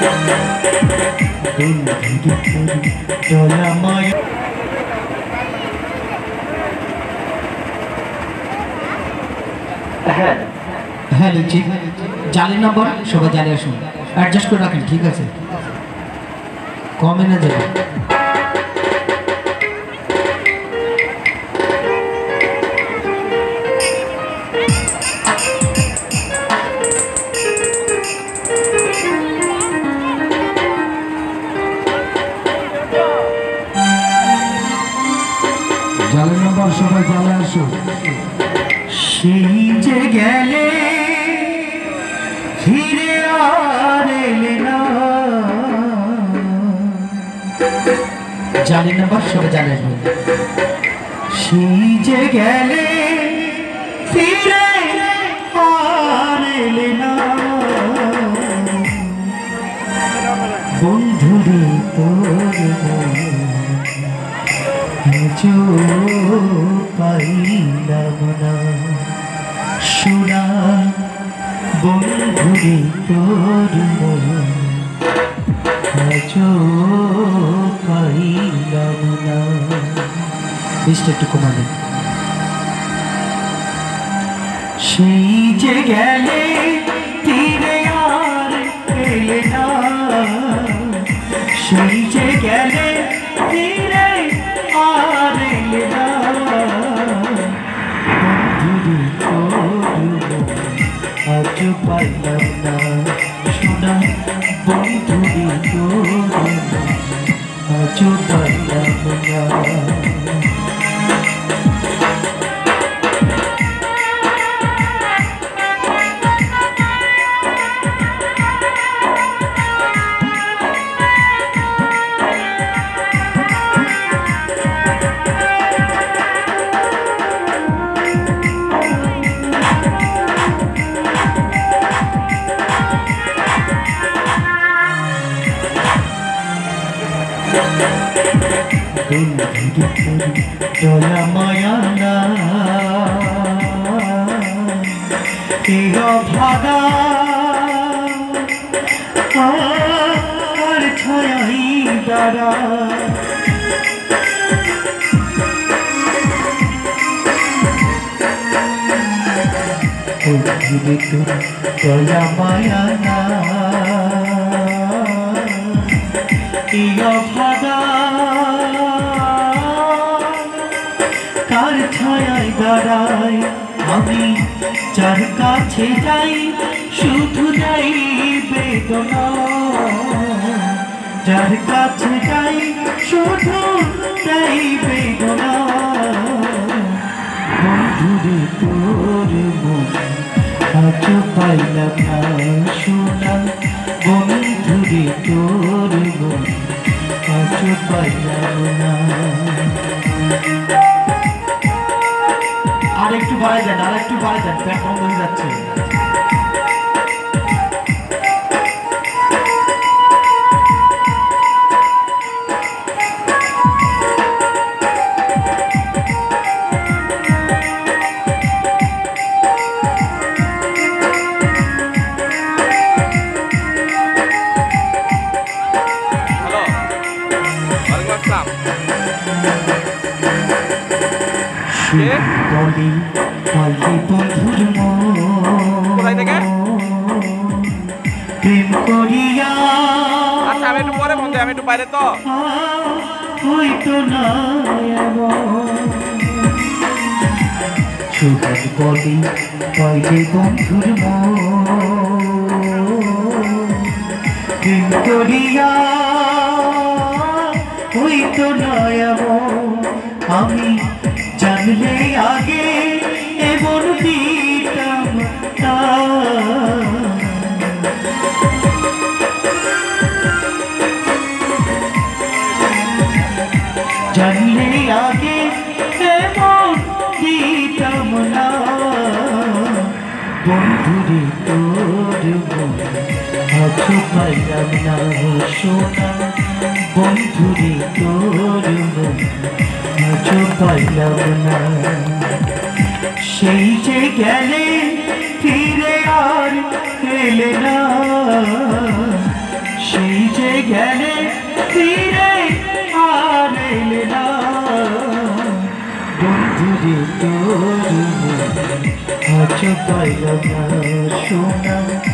হ্যাঁ লিখছি জালি নম্বর সবাই জানি আসুন অ্যাডজাস্ট করে রাখেন ঠিক আছে কমে না যাবে জালি নম্বর সবাই জানে আসুন সেই যে গেলে ফিরে আর এলে না জানি না বাস সবাই জানে সেই যে গেলে ফিরে আর এলে না বন্ধুরে তোর পাইলাম না সোনা বন্ধুরে তোর পাইলাম না বেশটা একটু কমালে সেই যে গেলে ফিরে আর এলে না সেই যে গেলে ফিরে আর এলে না বন্ধুরে তোর আজ পাইলাম না সোনা বন্ধুরে তোর আজ পাইলাম না দয়া মায়া না ভাগা আর ছায়াই দ্বারা দয়া মায়া না ভাগা কার ছায়ায় দাঁড়াই আমি যার কাছে যাই শুধু যাই বেদনা যার কাছে যাই শুধু যাই বেদনা বন্ধুরে তোর মন আজ পাইলাম না সোনা বন্ধুরে তোর মন আজ পাইলাম না আর একটু বাড়াই যান প্যাক বন্ধ হয়ে যাচ্ছে প্রেম করিয়া আচ্ছা আমি একটু পরে বন্ধু আমি একটু বাইরে তো হইতো না সুখের বলি পাইলে বন্ধুর প্রেম করিয়া হইতো না আমি জানলে আগে এমন দিতাম জানলে আগে এমন দিতাম না বন্ধুরে তোর আজ পাইলাম না সোনা বন্ধুরে তোর আজ পাইলাম না সেই যে গেলে ফিরে আর এলে না গেলে ফিরে আর এলে না বন্ধুরে তোর আজ পাইলাম না সোনা